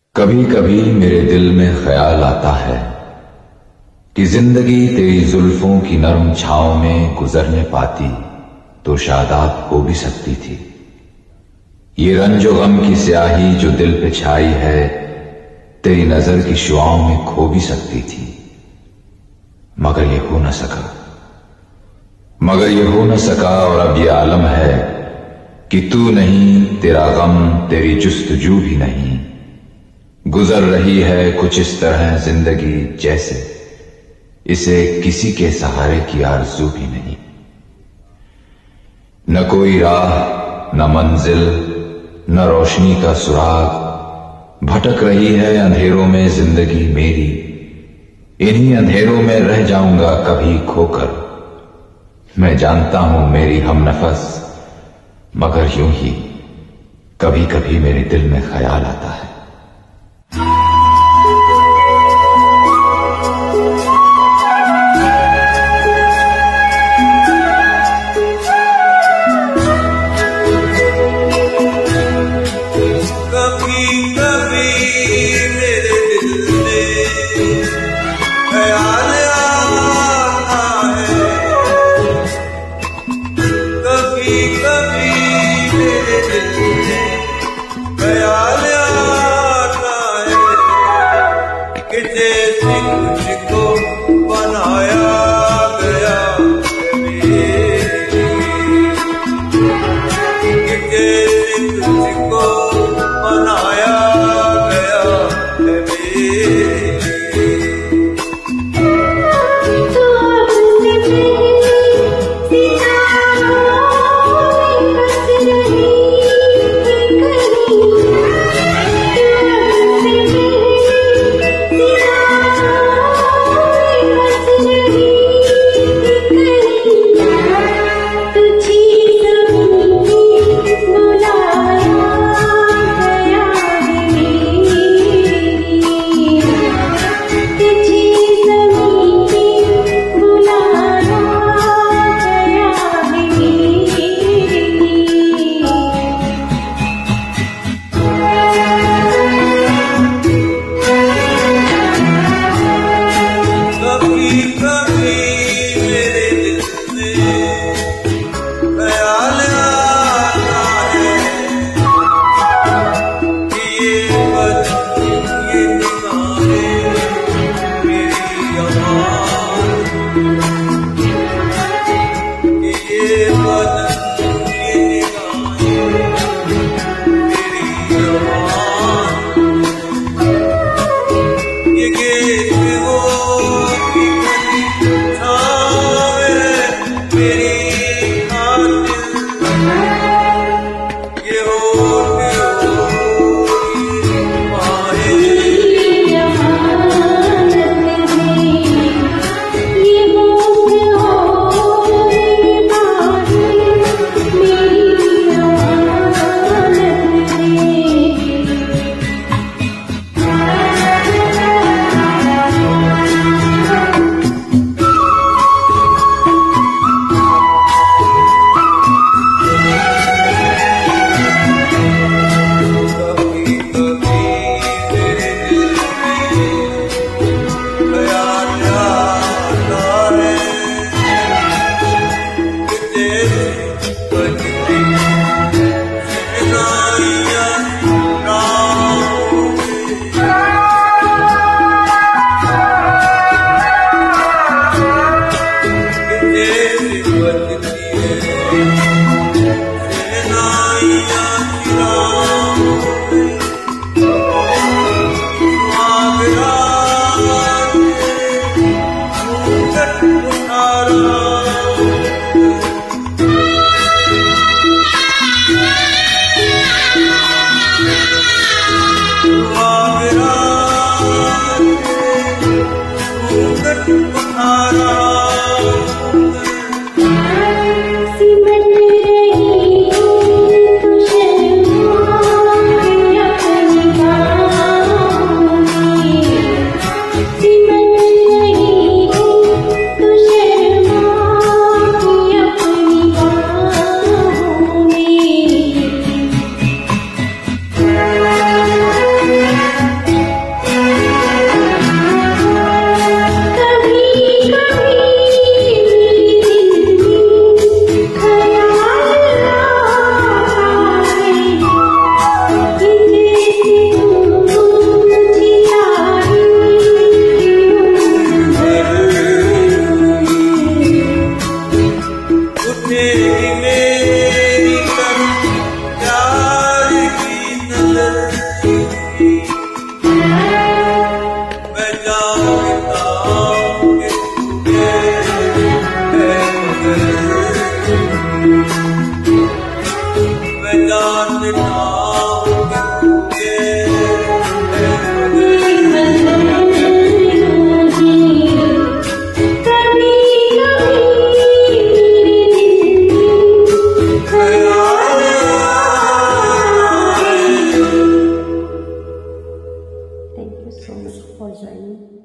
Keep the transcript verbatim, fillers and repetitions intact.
कभी कभी मेरे दिल में ख्याल आता है कि जिंदगी तेरी जुल्फों की नरम छांव में गुजरने पाती तो शादाब हो भी सकती थी। ये रंजो गम की स्याही जो दिल पे छाई है तेरी नजर की शुआओं में खो भी सकती थी, मगर ये हो न सका मगर ये हो न सका और अब ये आलम है कि तू नहीं, तेरा गम, तेरी जुस्तजू भी नहीं। गुजर रही है कुछ इस तरह जिंदगी जैसे इसे किसी के सहारे की आरज़ू भी नहीं। न कोई राह, न मंजिल, न रोशनी का सुराग, भटक रही है अंधेरों में जिंदगी मेरी। इन्हीं अंधेरों में रह जाऊंगा कभी खोकर। मैं जानता हूं मेरी हमनफस, मगर यूं ही कभी कभी मेरे दिल में ख्याल आता है। चाहिए।